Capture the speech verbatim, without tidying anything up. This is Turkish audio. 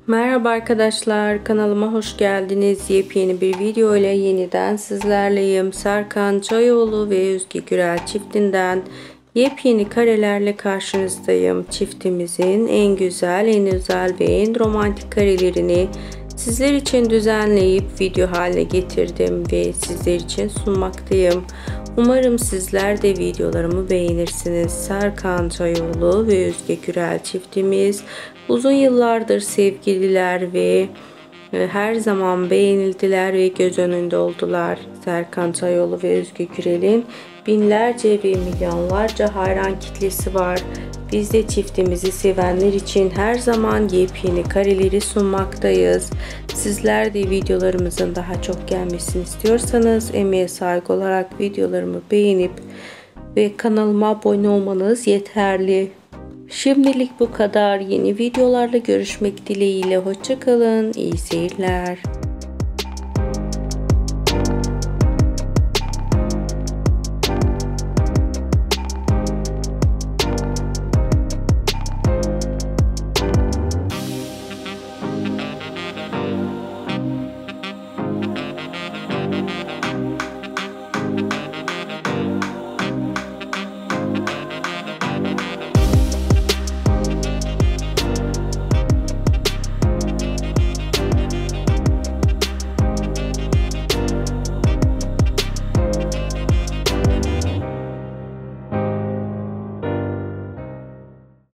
Merhaba arkadaşlar, kanalıma hoş geldiniz. Yepyeni bir video ile yeniden sizlerleyim. Serkan Çayoğlu ve Özge Gürel çiftinden yepyeni karelerle karşınızdayım. Çiftimizin en güzel, en özel ve en romantik karelerini sizler için düzenleyip video haline getirdim ve sizler için sunmaktayım. Umarım sizler de videolarımı beğenirsiniz. Serkan Çayoğlu ve Özge Gürel çiftimiz uzun yıllardır sevgililer ve her zaman beğenildiler ve göz önünde oldular. Serkan Çayoğlu ve Özge Gürel'in binlerce ve milyonlarca hayran kitlesi var. Biz de çiftimizi sevenler için her zaman yepyeni kareleri sunmaktayız. Sizler de videolarımızın daha çok gelmesini istiyorsanız emeğe saygı olarak videolarımı beğenip ve kanalıma abone olmanız yeterli. Şimdilik bu kadar. Yeni videolarla görüşmek dileğiyle. Hoşça kalın. İyi seyirler.